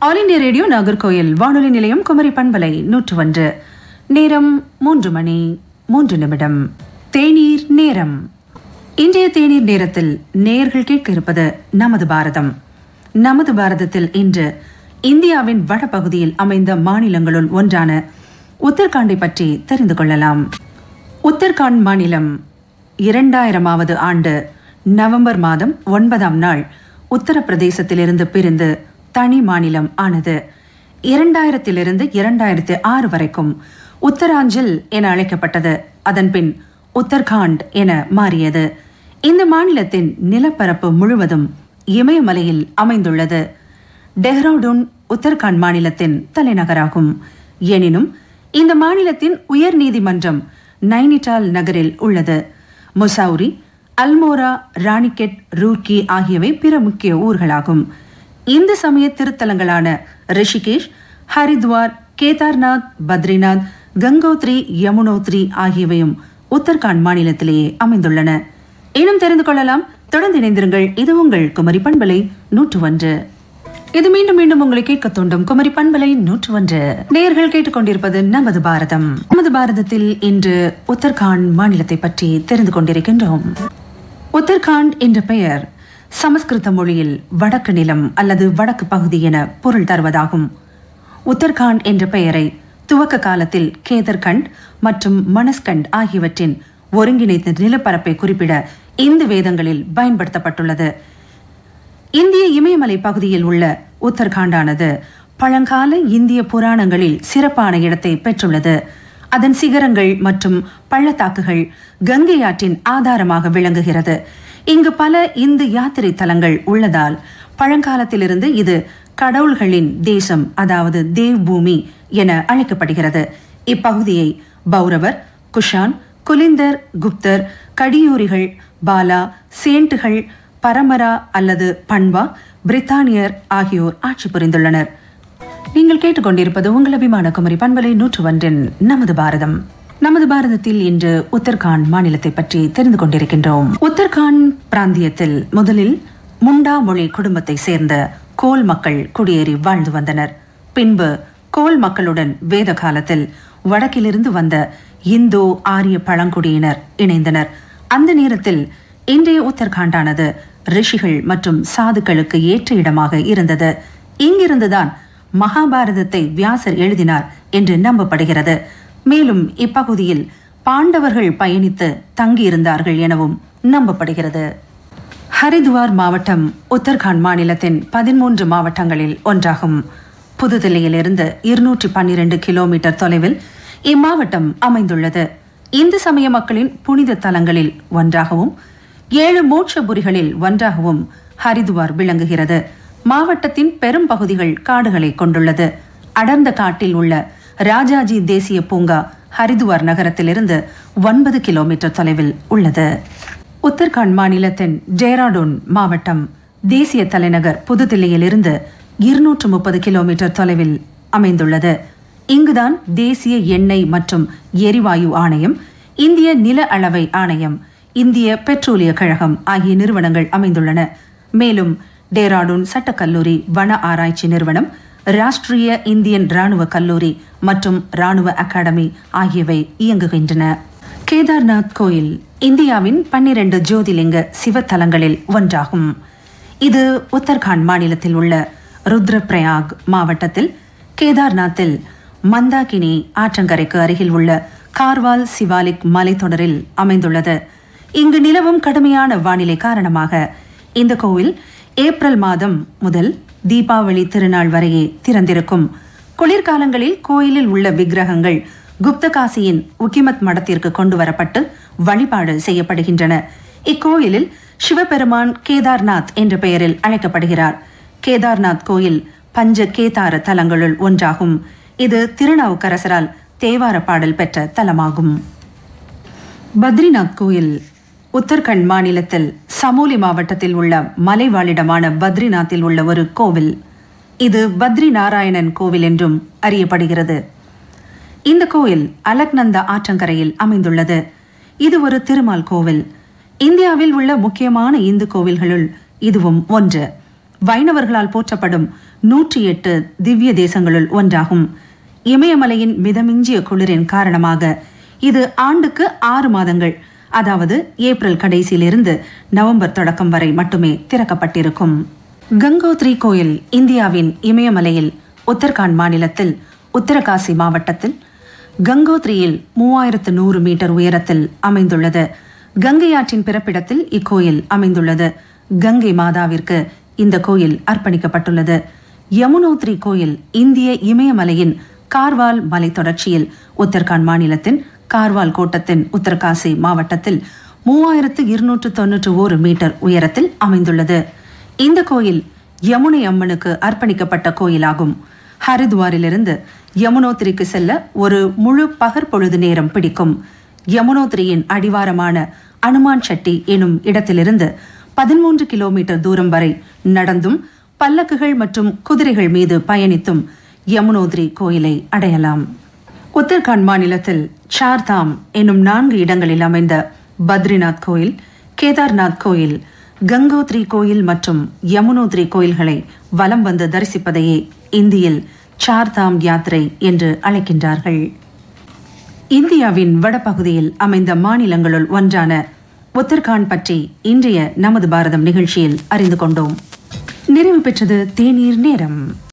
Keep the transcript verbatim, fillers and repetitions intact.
All India radio Nagercoil வானொலி நிலையம் குமரி பண்பலை நூற்று ஒன்று. நேரம் மூன்று மணி மூன்று நிமிடம். தேநீர் நேரம். இன்றைய தேநீர் நேரத்தில் நேயர்கள் கேட்க இருப்பது நமது பாரதம். நமது பாரதத்தில் இன்று இந்தியாவின் வடபகுதியில் அமைந்த மாநிலங்களுள் ஒன்றான உத்தரகாண்டை பற்றி தெரிந்து கொள்ளலாம். உத்தரகாண்ட் மாநிலம் இரண்டாயிரமாவது ஆண்டு நவம்பர் மாதம் ஒன்பதாம் நாள் உத்தரப்பிரதேசத்திலிருந்து பிரிந்து தனி மாநிலம் ஆனது. இரண்டாயிரத்திலிருந்து இரண்டாயிரத்தி ஆறு வரைக்கும் உத்தராஞ்சல் என அழைக்கப்பட்டது. அதன்பின் உத்தரகாண்ட் என மாறியது. இந்த மாநிலத்தின் நிலப்பரப்பு முழுவதும் இமயமலையில் அமைந்துள்ளது. டெஹ்ராடூன் உத்தரகாண்ட் மாநிலத்தின் தலைநகராகும். எனினும் இந்த மாநிலத்தின் உயர் நீதிமன்றம் நைனிடால் நகரில் உள்ளது. முசௌரி, அல்மோரா, ராணிகெட், ரூர்கி ஆகியவை பிற முக்கிய ஊர்களாகும். இந்து சமய திருத்தலங்களான ரிஷிகேஷ், ஹரித்வார், கேதார்நாத், பத்ரிநாத், கங்கோத்ரி, யமுனோத்ரி ஆகியவையும் உத்தரகாண்ட் மாநிலத்திலேயே அமைந்துள்ளன. இன்னும் தெரிந்து கொள்ளலாம். தொடர்ந்து இணைந்திருங்கள். இது உங்கள் குமரி பண்பலை நூற்று ஒன்று. இது மீண்டும் மீண்டும் உங்களை கேட்க தூண்டும் குமரி பண்பலை நூற்று ஒன்று. நேயர்கள் கேட்டுக்கொண்டிருப்பது நமது பாரதம். நமது பாரதத்தில் இன்று உத்தரகாண்ட் மாநிலத்தை பற்றி தெரிந்து கொண்டிருக்கின்றோம். உத்தரகாண்ட் என்ற பெயர் சமஸ்கிருத மொழியில் வடக்கு நிலம் அல்லது வடக்கு பகுதி என பொருள் தருவதாகும். உத்தரகாண்ட் என்ற பெயரை துவக்க காலத்தில் கேதர்கண்ட் மற்றும் மனஸ்கண்ட் ஆகியவற்றின் ஒருங்கிணைந்த நிலப்பரப்பை குறிப்பிட இந்து வேதங்களில் பயன்படுத்தப்பட்டுள்ளது. இந்திய இமயமலை பகுதியில் உள்ள உத்தரகாண்டானது பழங்கால இந்திய புராணங்களில் சிறப்பான இடத்தை பெற்றுள்ளது. அதன் சிகரங்கள் மற்றும் பள்ளத்தாக்குகள் கங்கை ஆற்றின் ஆதாரமாக விளங்குகிறது. இங்கு பல இந்து யாத்திரை தலங்கள் உள்ளதால் பழங்காலத்திலிருந்து இது கடவுள்களின் தேசம், அதாவது தேவ் பூமி என அழைக்கப்படுகிறது. இப்பகுதியை பௌரவர், குஷான், குலிந்தர், குப்தர், கடியூரிகள், பாலா, சேண்டுகள், பரமரா அல்லது பண்பா, பிரித்தானியர் ஆகியோர் ஆட்சி புரிந்துள்ளனர். நீங்கள் கேட்டுக்கொண்டிருப்பது உங்கள் அபிமான குமரி பண்பலை நூற்று ஒன்றின் நமது பாரதம். நமது பாரதத்தில் இன்று உத்தரகாண்ட் மாநிலத்தை பற்றி தெரிந்து கொண்டிருக்கின்றோம். உத்தரகாண்ட் பிராந்தியத்தில் முதலில் முண்டா மொழி குடும்பத்தை சேர்ந்த கோல் மக்கள் குடியேறி வாழ்ந்து வந்தனர். பின்பு கோல் மக்களுடன் வேத காலத்தில் வடக்கிலிருந்து வந்த இந்தோ ஆரிய பழங்குடியினர் இணைந்தனர். அந்த நேரத்தில் இன்றைய உத்தரகாண்டானது ரிஷிகள் மற்றும் சாதுக்களுக்கு ஏற்ற இடமாக இருந்தது. இங்கிருந்துதான் மகாபாரதத்தை வியாசர் எழுதினார் என்று நம்பப்படுகிறது. மேலும் இப்பகுதியில் பாண்டவர்கள் பயணித்து தங்கியிருந்தார்கள் எனவும் நம்பப்படுகிறது. ஹரித்வார் மாவட்டம் உத்தரகாண்ட் மாநிலத்தின் பதிமூன்று மாவட்டங்களில் ஒன்றாகும். புதுதில்லியிலிருந்து இருநூற்றி பன்னிரண்டு கிலோமீட்டர் தொலைவில் இம்மாவட்டம் அமைந்துள்ளது. இந்து சமய மக்களின் புனித தலங்களில் ஒன்றாகவும் ஏழு மோட்சபுரிகளில் ஒன்றாகவும் ஹரித்வார் விளங்குகிறது. மாவட்டத்தின் பெரும் பகுதிகள் காடுகளை கொண்டுள்ளது. அடர்ந்த காட்டில் உள்ள ராஜாஜி தேசிய பூங்கா ஹரித்வார் நகரத்திலிருந்து ஒன்பது கிலோமீட்டர் தொலைவில் உள்ளது. உத்தரகாண்ட் மாநிலத்தின் டேராடூன் மாவட்டம் தேசிய தலைநகர் புதுதில்லியிலிருந்து இருநூற்று முப்பது கிலோமீட்டர் தொலைவில் அமைந்துள்ளது. இங்குதான் தேசிய எண்ணெய் மற்றும் எரிவாயு ஆணையம், இந்திய நில அளவை ஆணையம், இந்திய பெட்ரோலிய கழகம் ஆகிய நிறுவனங்கள் அமைந்துள்ளன. மேலும் டேராடூன் சட்டக்கல்லூரி, வன ஆராய்ச்சி நிறுவனம், ராஷ்டிரிய இந்தியன் ராணுவ கல்லூரி மற்றும் ராணுவ அகாடமி ஆகியவை இயங்குகின்றன. கேதார்நாத் கோயில் இந்தியாவின் பன்னிரண்டு ஜோதிலிங்க சிவத்தலங்களில் ஒன்றாகும். இது உத்தரகாண்ட் மாநிலத்தில் உள்ள ருத்ரபிரயாக் மாவட்டத்தில் கேதார்நாத்தில் மந்தாகினி ஆற்றங்கரைக்கு அருகில் உள்ள கார்வால் சிவாலிக் மலைத்தொடரில் அமைந்துள்ளது. இங்கு நிலவும் கடுமையான வானிலை காரணமாக இந்த கோவில் ஏப்ரல் மாதம் முதல் தீபாவளி திருநாள் வரையே திறந்திருக்கும். குளிர்காலங்களில் கோயிலில் உள்ள விக்கிரகங்கள் குப்தகாசியின் உக்கிமத் மடத்திற்கு கொண்டு வரப்பட்டு வழிபாடு செய்யப்படுகின்றன. இக்கோயிலில் சிவபெருமான் கேதார்நாத் என்ற பெயரில் அழைக்கப்படுகிறார். கேதார்நாத் கோயில் பஞ்ச கேதார தலங்களுள் ஒன்றாகும். இது திருநாவுக்கரசரால் தேவார பாடல் பெற்ற தலமாகும். பத்ரிநாத் கோயில் உத்தரகாண்ட் மாநிலத்தில் சமோலி மாவட்டத்தில் உள்ள மலைவாழிடமான பத்ரிநாத்தில் உள்ள ஒரு கோவில். இது பத்ரி நாராயணன் கோவில் என்றும் அறியப்படுகிறது. இந்த கோயில் அலக்நந்தா ஆற்றங்கரையில் அமைந்துள்ளது. இது ஒரு திருமால் கோவில். இந்தியாவில் உள்ள முக்கியமான இந்து கோவில்களுள் இதுவும் ஒன்று. வைணவர்களால் போற்றப்படும் நூற்றி எட்டு திவ்ய தேசங்களுள் ஒன்றாகும். இமயமலையின் மிதமிஞ்சிய குளிரின் காரணமாக இது ஆண்டுக்கு ஆறு மாதங்கள், அதாவது ஏப்ரல் கடைசியிலிருந்து நவம்பர் தொடக்கம் வரை மட்டுமே திறக்கப்பட்டிருக்கும். கங்கோத்ரி கோயில் இந்தியாவின் இமயமலையில் உத்தரகாண்ட் மாநிலத்தில் உத்தரகாசி மாவட்டத்தில் கங்கோத்ரியில் மூவாயிரத்து நூறு மீட்டர் உயரத்தில் அமைந்துள்ளது. கங்கையாற்றின் பிறப்பிடத்தில் இக்கோயில் அமைந்துள்ளது. கங்கை மாதாவிற்கு இந்த கோயில் அர்ப்பணிக்கப்பட்டுள்ளது. யமுனோத்ரி கோயில் இந்திய இமயமலையின் கார்வால் மலை தொடர்ச்சியில் உத்தரகாண்ட் மாநிலத்தின் கார்வால் கோட்டத்தின் உத்தரகாசி மாவட்டத்தில் மூவாயிரத்து இருநூற்று தொன்னூற்று ஓரு மீட்டர் உயரத்தில் அமைந்துள்ளது. இந்த கோயில் யமுனை அம்மனுக்கு அர்ப்பணிக்கப்பட்ட கோயிலாகும். ஹரித்வாரிலிருந்து யமுனோத்ரிக்கு செல்ல ஒரு முழு பகற்பொழுது நேரம் பிடிக்கும். யமுனோத்ரியின் அடிவாரமான அனுமான் சட்டி எனும் இடத்திலிருந்து பதிமூன்று கிலோமீட்டர் தூரம் வரை நடந்தும் பல்லக்குகள் மற்றும் குதிரைகள் மீது பயணித்தும் யமுனோத்ரி கோயிலை அடையலாம். உத்தரகாண்ட் மாநிலத்தில் சார்தாம் என்னும் நான்கு இடங்களில் அமைந்த பத்ரிநாத் கோயில், கேதார்நாத் கோயில், கங்கோத்ரி கோயில் மற்றும் யமுனோத்ரி கோயில்களை வலம் வந்து தரிசிப்பதையே இந்தியில் சார்தாம் யாத்திரை என்று அழைக்கின்றார்கள். இந்தியாவின் வடபகுதியில் அமைந்த மாநிலங்களுள் ஒன்றான உத்தரகாண்ட் பற்றி இன்றைய நமது பாரதம் நிகழ்ச்சியில் அறிந்து கொண்டோம். நிறைவு பெற்றது தேநீர் நேரம்.